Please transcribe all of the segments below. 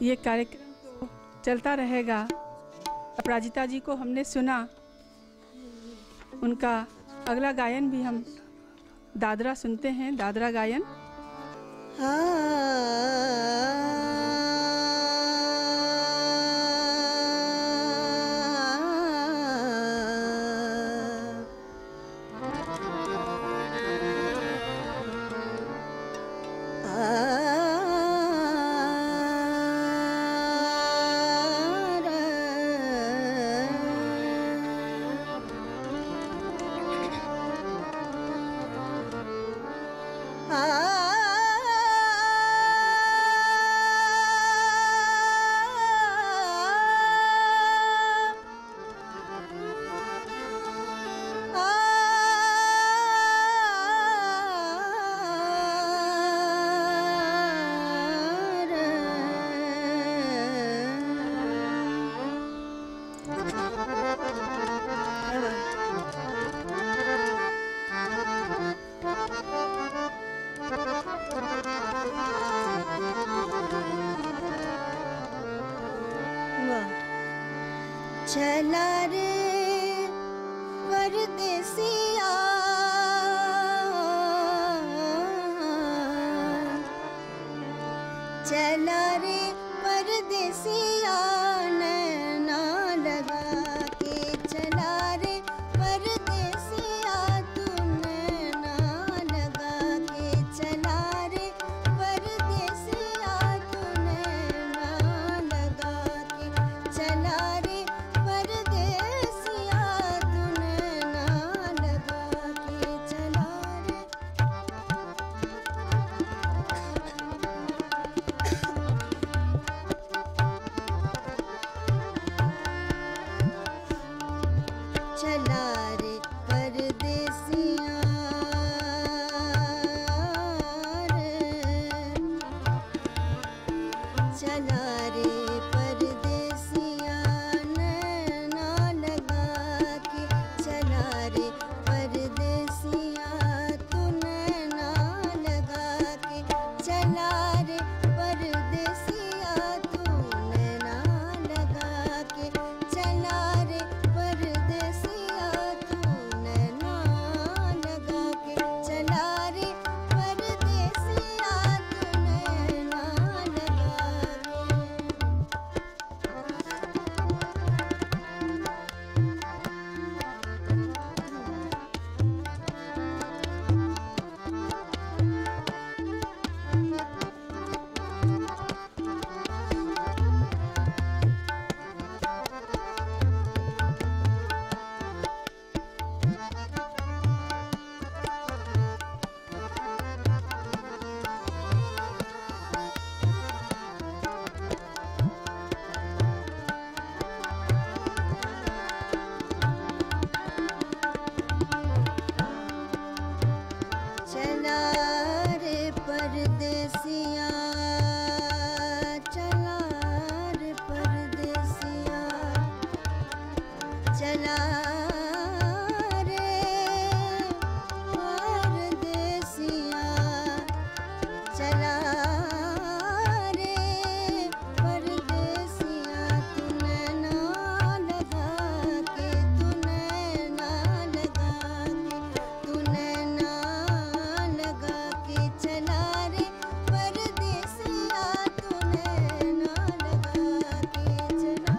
ये कार्यक्रम तो चलता रहेगा। अपराजिता जी को हमने सुना, उनका अगला गायन भी हम दादरा सुनते हैं, दादरा गायन। चला रे परदेसिया, चला रे परदेसिया, नैना लगा के चला रे परदेसिया, तू नैना लगा के चला रे परदेसिया, तू नैना लगा के चला रे परदेसिया, तू नैना लगा के चला रे। चला रे परदेसिया रे, चला रे परदेसिया, नैना लगा के चला रे परदेसिया, तू नैना लगा के चला रे परदेसिया, तू नैना लगा के चला रे परदेसिया, तू नैना लगा के चला रे परदेसिया, तू नैना लगा चला रे परदेसिया, चला रे परदेसिया, चला रे परदेसिया, चला रे परदेसिया, तू नैना लगा के, तू नैना लगा के, तू नैना लगा के चला रे परदेसिया, तू नैना लगा के चला।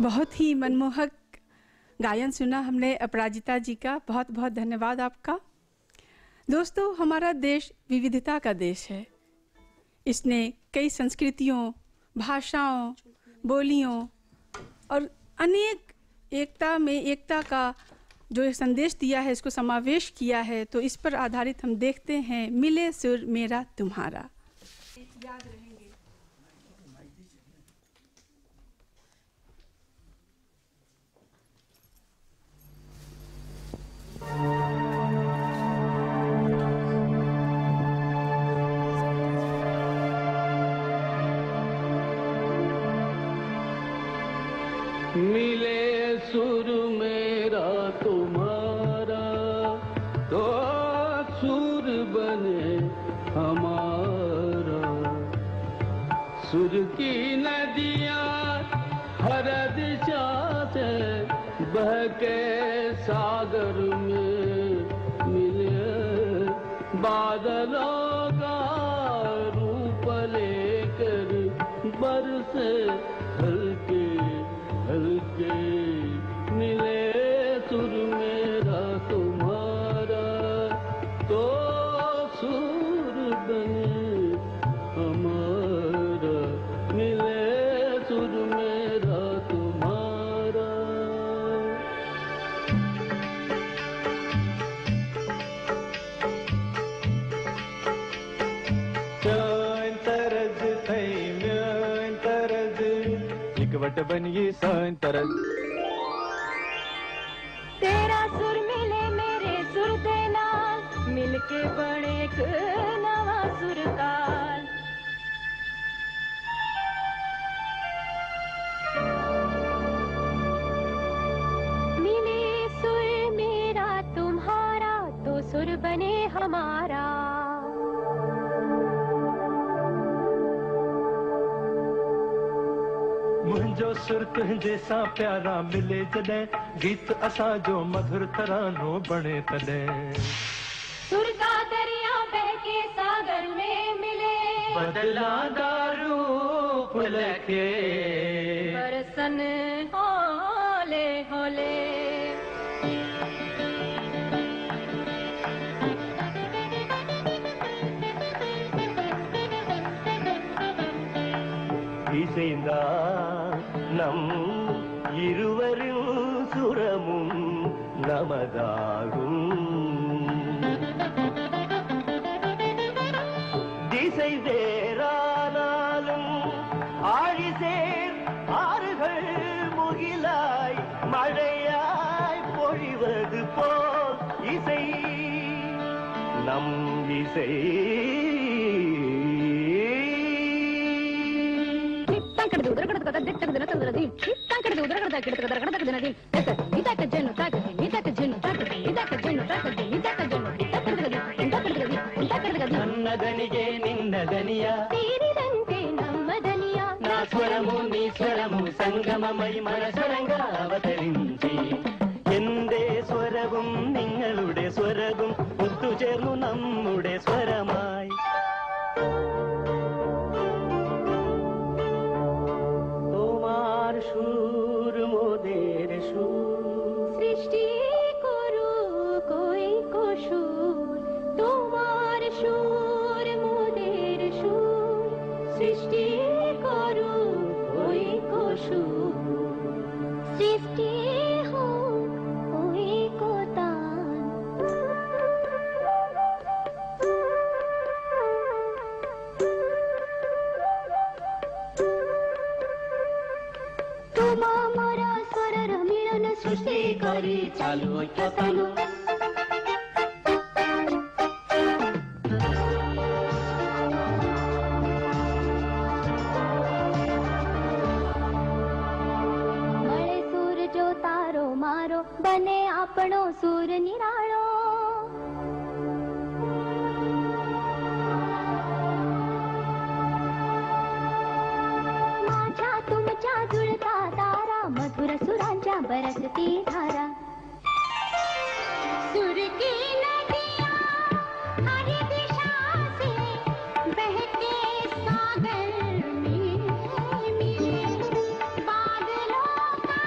बहुत ही मनमोहक गायन सुना हमने अपराजिता जी का। बहुत बहुत धन्यवाद आपका। दोस्तों, हमारा देश विविधता का देश है। इसने कई संस्कृतियों, भाषाओं, बोलियों और अनेक एकता का जो एक संदेश दिया है, इसको समावेश किया है। तो इस पर आधारित हम देखते हैं मिले सुर मेरा तुम्हारा। याद रहेंगे। मिले सुर मेरा तुम्हारा, तो सुर बने हमारा। सुर की नदियाँ हर दिशा से बहके सागर में मिले। बादलों का रूप लेकर बरसे हल्के हल्के। मिले सुर मेरा तुम्हारा, तो सुर बने हमारा। मिले सुर मेरा तुम्हारा। म्यान तरज थई म्यान तरज, इकवट बनिए सान तरज। तेरा सुर मिले मेरे सुर दे नाल, मिलके बने एक नवा सुर काल। मिले सुर मेरा तुम्हारा, तो सुर बने हमारा। मुंहिंजो सुर तुंहिंजे सां प्यारा मिले जॾहिं, गीत असां जो मधुर तरानो बणे तॾहिं। सुर का दरिया बहके सागर में मिले, बदलांदा रूप लखे। बरसन होले होले। இசைந்தா நம் இருவரும் சுரமும் நமதாகும். திசை வேறானாலும் ஆழிசேர் ஆறுகள் முகிலாய் மழையாய் பொழிவது போல் இசை நம் இசை. నన్నదనిగే నిన్నదనియ, తీరిదంటే నమ్మదనియ. నా స్వరము నీ స్వరము സംഗമമൈ മനസ്വരങ്ക അവതరించి. എന്റെ സ്വരവും നിങ്ങളുടെ സ്വരവും ഒത്തുചേർന്നു നമ്മുടെ സ്വരമായി. তোমার সুর মোদের সুর, সৃষ্টি করু কই কসুর। তোমার সুর মোদের সুর, সৃষ্টি করু কই কসুর। সৃষ্টি হোক ওই কোতান। তোমা মোরা স্বরর মিলন সৃষ্টি করি চালু ঐক্য চালু। મળે સૂર જો તારો મારો, બને આપણો સૂર નિરાળો। माझ्या तुमच्या जुळता तारा, मधुर सुरांच्या बरसती धारा। सुर की नदियाँ हर दिशा से बहके सागर में मिले। बादलों का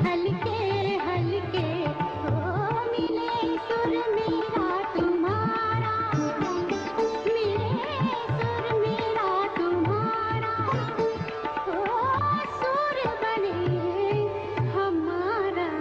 हल्के हल्के ओ मिले सुर मेरा तुम्हारा, मिले सुर मेरा तुम्हारा, ओ सुर बने हमारा।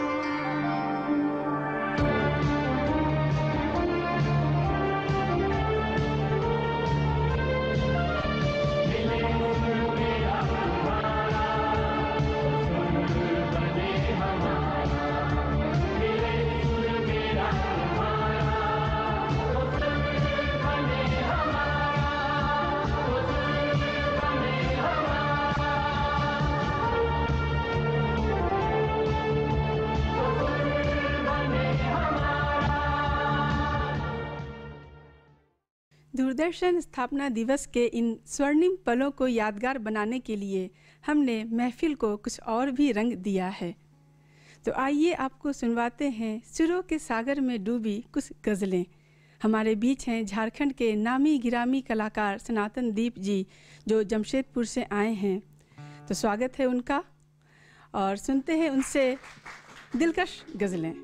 दूरदर्शन स्थापना दिवस के इन स्वर्णिम पलों को यादगार बनाने के लिए हमने महफिल को कुछ और भी रंग दिया है। तो आइए आपको सुनवाते हैं सुरों के सागर में डूबी कुछ गज़लें। हमारे बीच हैं झारखंड के नामी गिरामी कलाकार सनातन दीप जी, जो जमशेदपुर से आए हैं। तो स्वागत है उनका और सुनते हैं उनसे दिलकश गज़लें।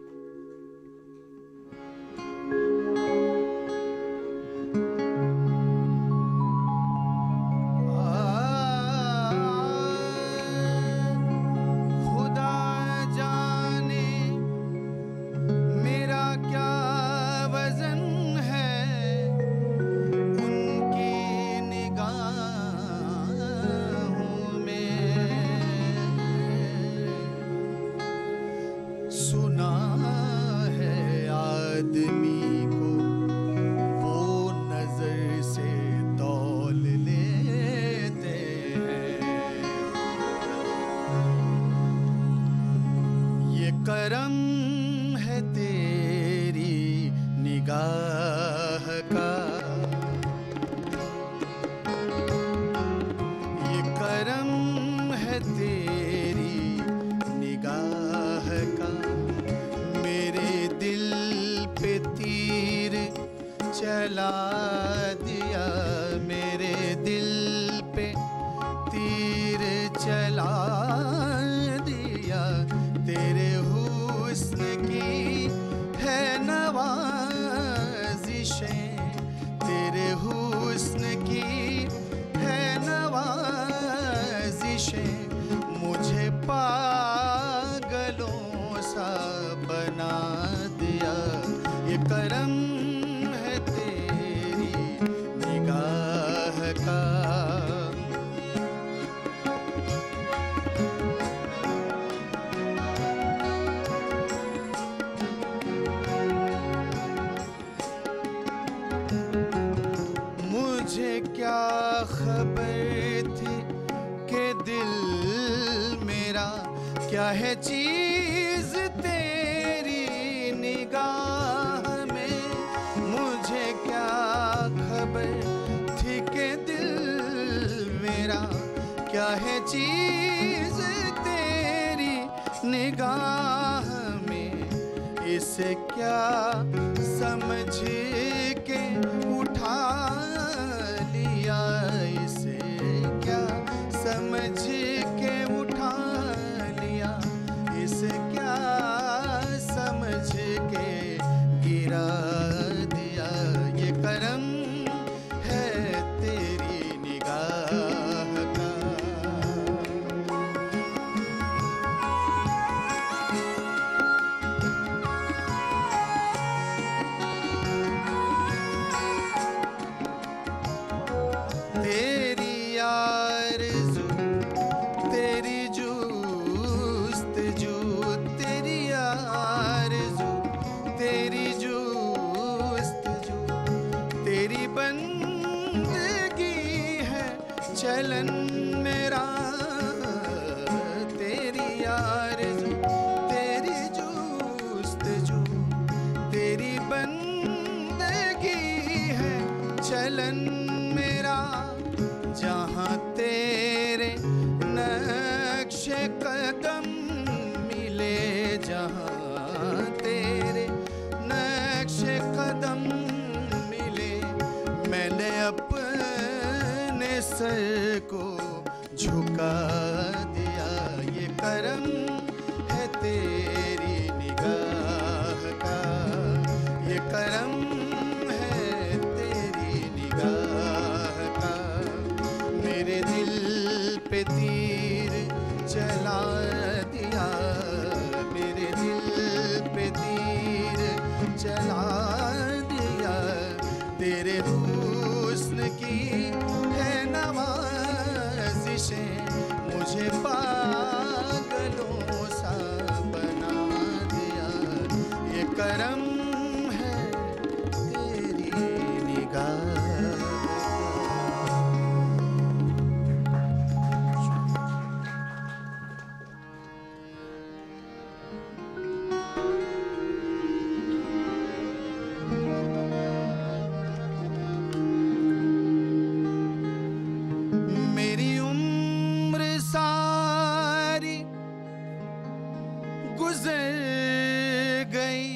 चला दिया मेरे दिल पे तीर चला दिया, तेरे हुस्न की है नवाज़िशें, तेरे हुस्न की है नवाज़िशें, मुझे पागलों सा बना दिया। ये करम मुझे क्या खबर थी कि दिल मेरा क्या है चीज तेरी निगाह में, मुझे क्या खबर थी कि दिल मेरा क्या है चीज तेरी निगाह में, इसे क्या समझ के उठा लिया, इसे क्या समझ के उठा लिया, इसे क्या समझ के गिरा दिया। ये करम है तेरी निगाह का। तेरी आरज़ू तेरी जुस्तजू, तेरी आरज़ू तेरी जुस्तजू, तेरी बंदगी है चलन मेरा, तेरी आरज़ू तेरी जुस्तजू, तेरी बंदगी है चलन मेरा, जहाँ तेरे नक्शे कदम मिले, जहाँ तेरे नक्शे कदम मिले, मैंने अपने सर को झुका दिया। ये करम पागलों सा बना दिया। ये करम है तेरी निगाह। मेरी उम्र सारी गुजर गई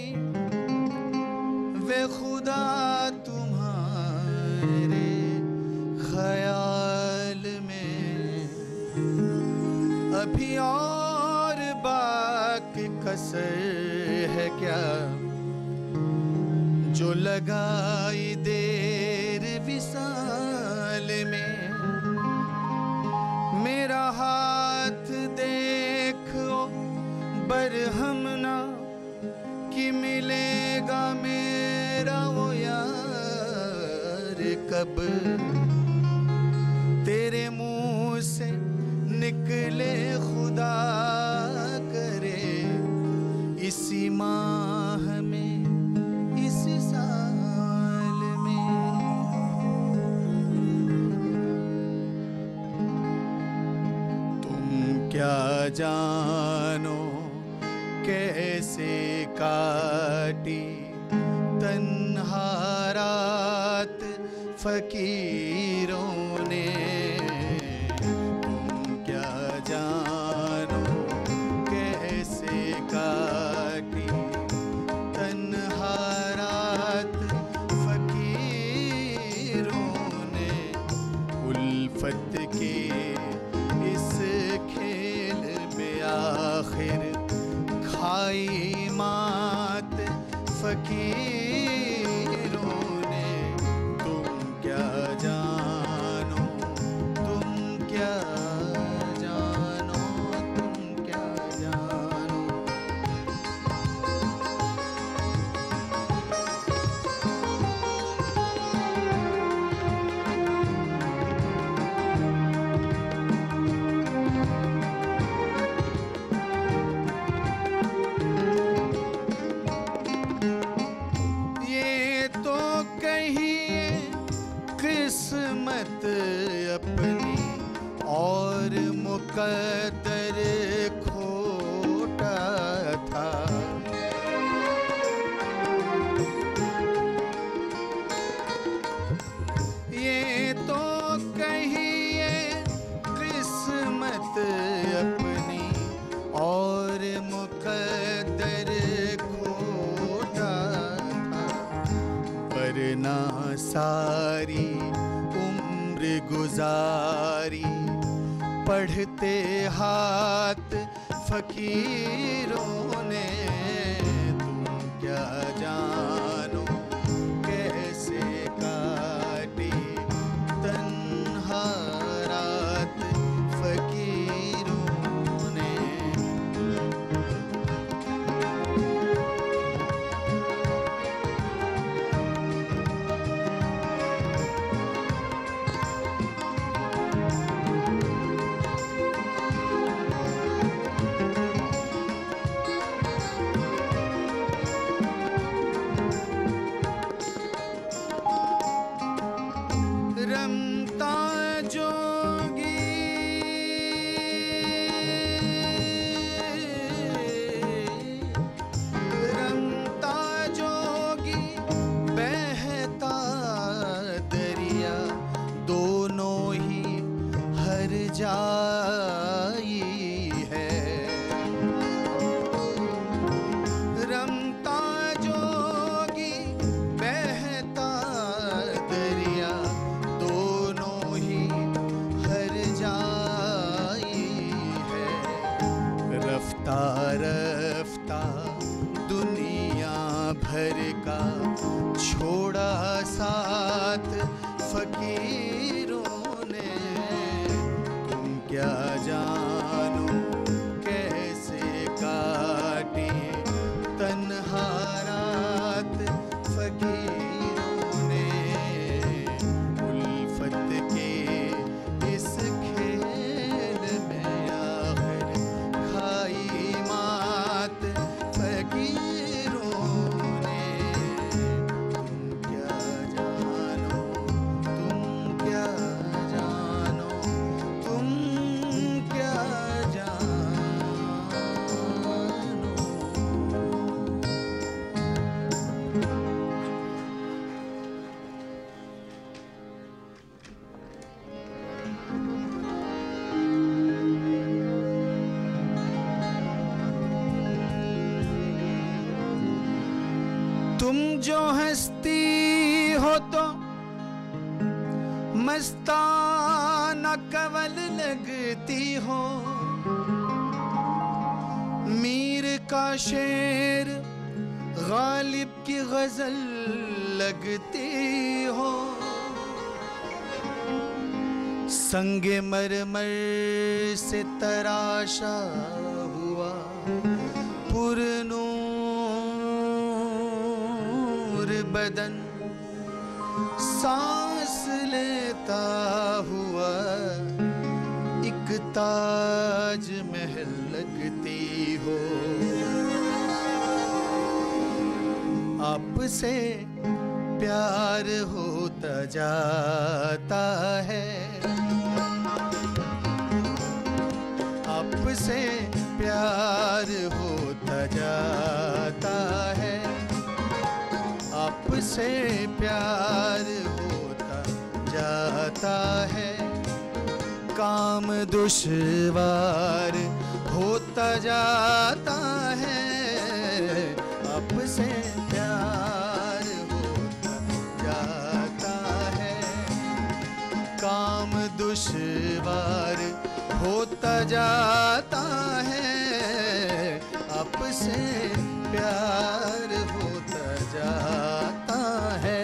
वे खुदा तुम्हारे ख्याल में। अभी और बाकी कसर है क्या जो लगाई देर विसाल में। मेरा हाथ देखो बरहम ना कि मिलेगा मेरा वो यार कब। तेरे मुंह से निकले खुदा करे इसी माह में इसी साल में। तुम क्या जानो कैसे काटी तन्हा रात फकीरों ने। तुम क्या जानो कैसे काटी तन्हा रात फकीरों ने। उल्फत के इस खेल में आखिर खाई मात फकीरों ने। तुम क्या जानो तुम क्या जानो तुम क्या जानो। किस्मत अपनी और मुकद्दर खोटा था। ये तो कहिए किस्मत अपनी और मुकद्दर खोटा था। वरना सारी उम्र गुजारी पढ़ते हाथ फकीरों ने। तुम क्या जानो कैसे काटी तन्हा रात फकीरों ने। रमता जोगी रमता जोगी बहता दरिया दोनों ही हर जाई है। रमता जोगी बहता दरिया दोनों ही हर जाई है। रफ्ता रफ्ता दुनिया भर का छोड़ा साथ फकीरों ने। तुम क्या जानो कैसे काटी तन्हा रात फकीरों ने। उल्फत के इस खेल में तुम जो हंसती हो तो मस्ताना कवल लगती हो, मीर का शेर गालिब की गजल लगती हो। संगे मरमर से तराशा हुआ पुरनूर बदन, सांस लेता हुआ एक ताज महल लगती हो। आपसे प्यार होता जाता है, आपसे प्यार होता जाता है, आपसे प्यार होता जाता है। काम दुश्वार होता जाता है, आपसे प्यार होता जाता है। काम दुश्वार होता जाता है, आपसे प्यार होता जाता है।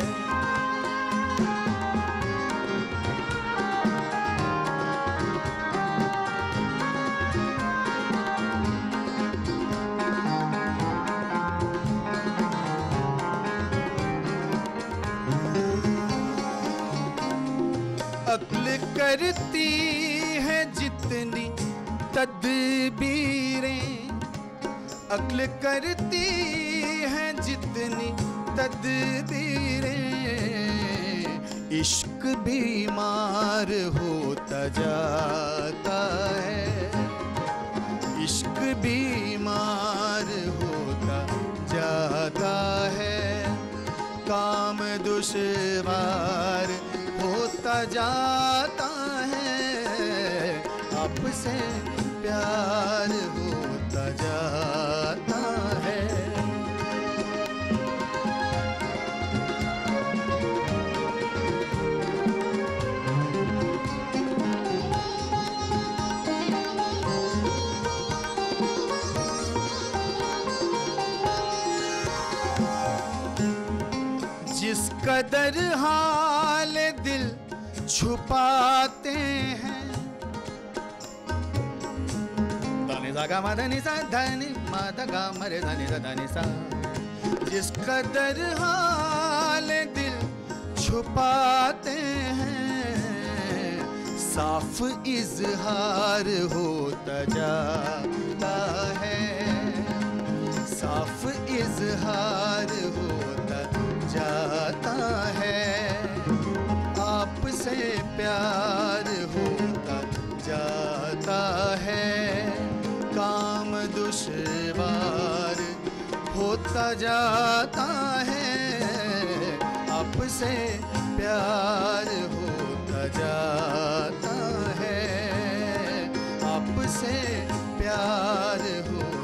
अक्ल करती है जितनी तदबीरें, अक्ल करती है जितनी तदबीरें, इश्क बीमार होता जाता है, इश्क बीमार होता जाता है। काम दुश्वार होता जाता है, आपसे प्यार होता जाता है। जिस कदर हाल दिल छुपाते हैं, धनी सा गा मधनी सा धनी माधा गा मरे धनी सा धनी सा। जिस कदर हाल दिल छुपाते हैं, साफ इजहार होता जाता है, साफ इजहार होता जाता है। आपसे प्यार होता जाता है, काम दुश्वार होता जाता है, आपसे प्यार होता जाता है, आपसे प्यार हो